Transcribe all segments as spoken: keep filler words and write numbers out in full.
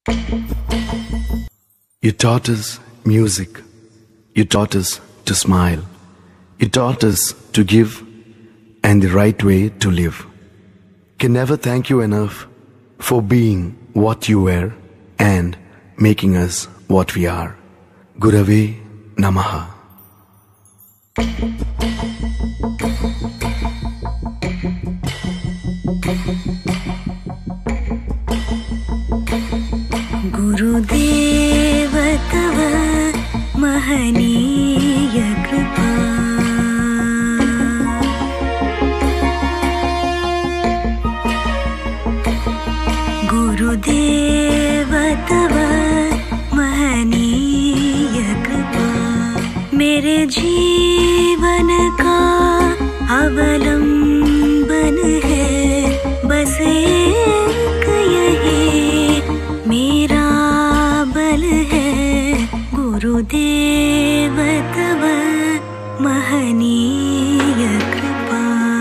You taught us music. You taught us to smile. You taught us to give and the right way to live. Can never thank you enough for being what you were and making us what we are. Gurave Namaha. गुरुदेव तव महनीय कृपा, गुरुदेव तव महनीय कृपा, मेरे जीवन का अवलंबन है बस एक यही मेरा बल है। गुरुदेव तव महनीय कृपा।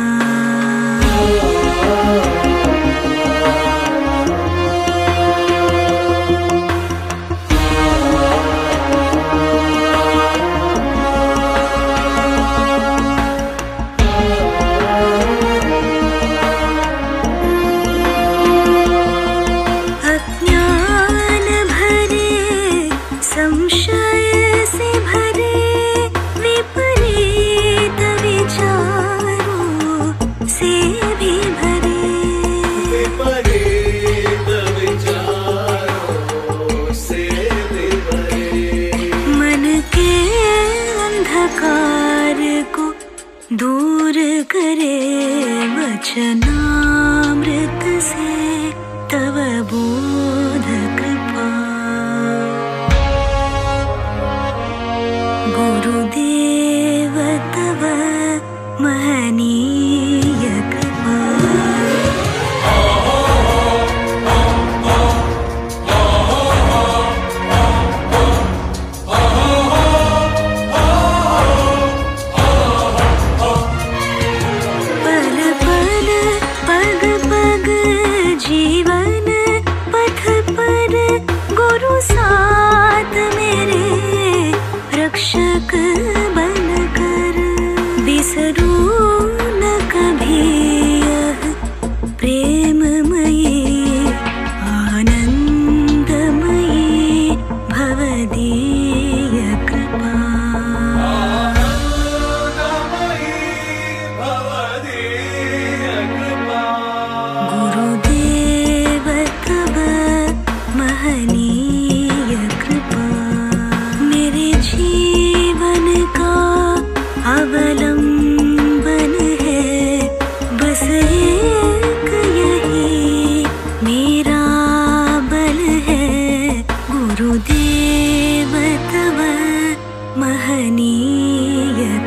अज्ञान भरे संशय से भरे विपरीत विचारों से भी भरे, विपरीत विचारों से भी भरे, मन के अंधकार को दूर करे वचनामृत से तव बोध कृपा। गुरुदेव तव महनीय कृपा। पल पल पग पग जीवन पथ पर गुरु साथ मेरे रक्षक बनकर, बिसरू न कभी यह प्रेममयी आनंदमयी भवदीय कृपा। गुरुदेव तव महनीय कृपा, मेरे जीवन का अवलंबन है बस एक यही मेरा बल है। गुरुदेव तव महनीय